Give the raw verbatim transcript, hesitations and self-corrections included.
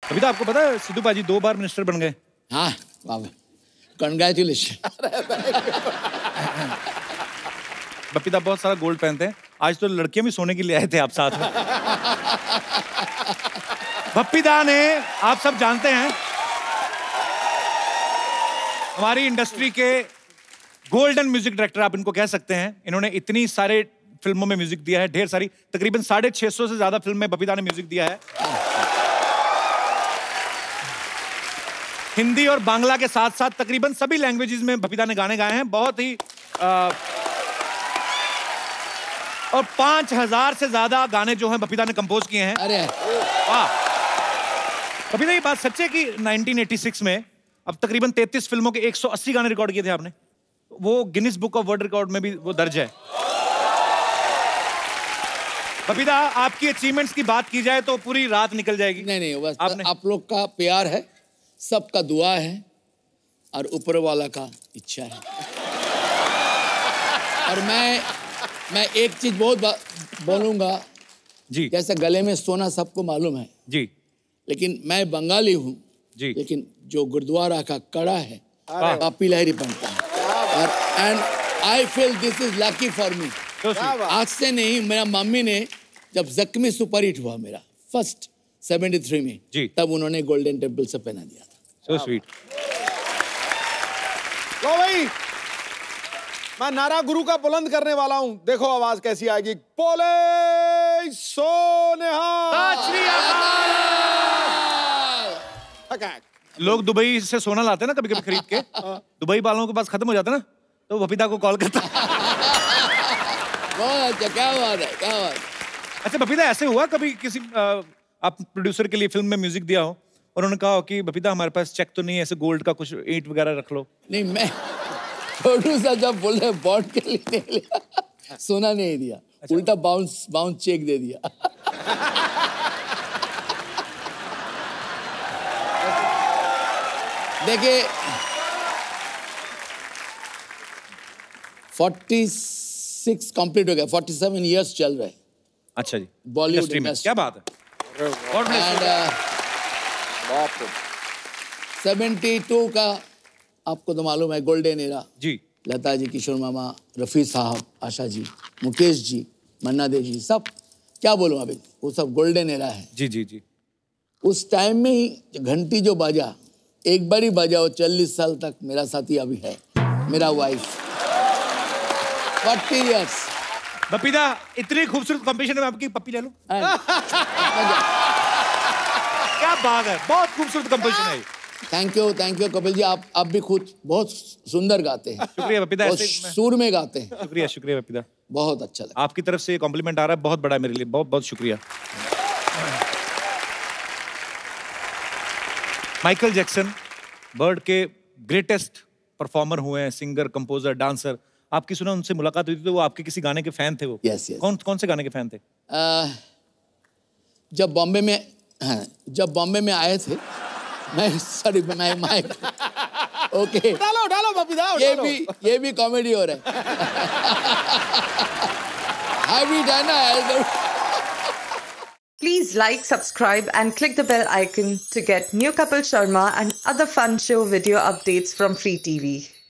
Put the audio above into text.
बबीता, आपको पता है सिद्धू पाजी दो बार मिनिस्टर बन गए? हाँ, कंग्रेचुलेशन। बबीता बहुत सारा गोल्ड पहनते हैं, आज तो लड़कियां भी सोने के लिए आए थे आप साथ में। बबीता ने, आप सब जानते हैं, हमारी इंडस्ट्री के गोल्डन म्यूजिक डायरेक्टर आप इनको कह सकते हैं। इन्होंने इतनी सारे फिल्मों में म्यूजिक दिया है, ढेर सारी, तकरीबन साढ़े छह सौ से ज्यादा फिल्म में बबीता ने म्यूजिक दिया है। हिंदी और बांग्ला के साथ साथ तकरीबन सभी लैंग्वेजेस में बबीता ने गाने गाए हैं। बहुत ही आ, और पांच हजार से ज्यादा गाने जो हैं बबीता ने कंपोज किए हैं। अरे वाह। बबीता, ये बात सच है कि नाइनटीन एटी सिक्स में अब तकरीबन तैंतीस फिल्मों के एक सौ अस्सी गाने रिकॉर्ड किए थे आपने? वो Guinness book of world record में भी वो दर्ज है। बबीता, आपकी अचीवमेंट्स की बात की जाए तो पूरी रात निकल जाएगी। नहीं नहीं, बस आपने... आप लोग का प्यार है, सबका दुआ है और ऊपर वाला का इच्छा है। और मैं मैं एक चीज बहुत बोलूंगा जी, जैसे गले में सोना सबको मालूम है जी, लेकिन मैं बंगाली हूँ जी, लेकिन जो गुरुद्वारा का कड़ा है पापी लहरी बनता है। और and I feel this is lucky for me. आज से नहीं, मेरा मम्मी ने जब जख्मी सुपर हिट हुआ मेरा फर्स्ट सेवेंटी थ्री में जी, तब उन्होंने गोल्डन टेम्पल से पहना दिया था। So sweet. लो भाई, मैं नारा गुरु का बुलंद करने वाला हूं, देखो आवाज कैसी आएगी। बोले सोनिहाल। लोग दुबई से सोना लाते हैं ना कभी कभी खरीद के, दुबई वालों के पास खत्म हो जाता है ना, तो बबीता को कॉल करता है। बहुत अच्छा, क्या बात है, क्या बात। अच्छा बबीता, ऐसे हुआ कभी किसी आ, आप प्रोड्यूसर के लिए फिल्म में म्यूजिक दिया हो और उन्होंने कहा हो कि बबीता हमारे पास चेक तो नहीं है, ऐसे गोल्ड का कुछ ईंट वगैरह रख लो? नहीं, मैं प्रोड्यूसर जब बोल रहे बॉन्ड के लिए नहीं लिया, सोना नहीं दिया। अच्छा। उल्टा बाउंस बाउंस चेक दे दिया। देखिए, छियालीस कंप्लीट हो गया, सैंतालीस इयर्स चल रहे। अच्छा जी, बॉलीवुड में क्या बात है। एंड सेवेंटी टू का आपको तो मालूम है, गोल्डन एरा जी, लता जी, किशोर मामा, रफी साहब, आशा जी, मुकेश जी, मन्ना दे जी, सब क्या बोलूं अभी, वो सब गोल्डन एरा है। जी जी जी। उस टाइम में ही घंटी जो बजा, एक बार ही बजा, वो चालीस साल तक मेरा साथी अभी है, मेरा वाइफ। Forty years. बबीता, इतनी खूबसूरत कॉम्पिटिशन में आपकी पप्पी ले लो। क्या बात है, बहुत खूबसूरत कॉम्पिटिशन है। Thank you, thank you Kapil ji, आप आप भी खुद बहुत सुंदर गाते हैं। शुक्रिया बबीता, ऐसे सुर में गाते हैं। शुक्रिया शुक्रिया बबीता, बहुत अच्छा लगा। आपकी तरफ से कॉम्प्लीमेंट आ रहा है, बहुत बड़ा मेरे लिए, बहुत बहुत शुक्रिया। माइकल जैक्सन वर्ल्ड के ग्रेटेस्ट परफॉर्मर हुए हैं, सिंगर, कंपोजर, डांसर। आपकी सुना, उनसे मुलाकात हुई थी तो वो आपके किसी गाने के फैन थे वो? Yes yes. कौन कौन से गाने के फैन थे? आ, जब बॉम्बे में हाँ, जब बॉम्बे में आए थे, मैं सॉरी मैं माइक ओके डालो डालो बबीता, ये भी ये भी कॉमेडी हो रहा है। हैवी डाना। Please like, subscribe and click the bell icon to get new Kapil Sharma and other fun show video updates from Free T V.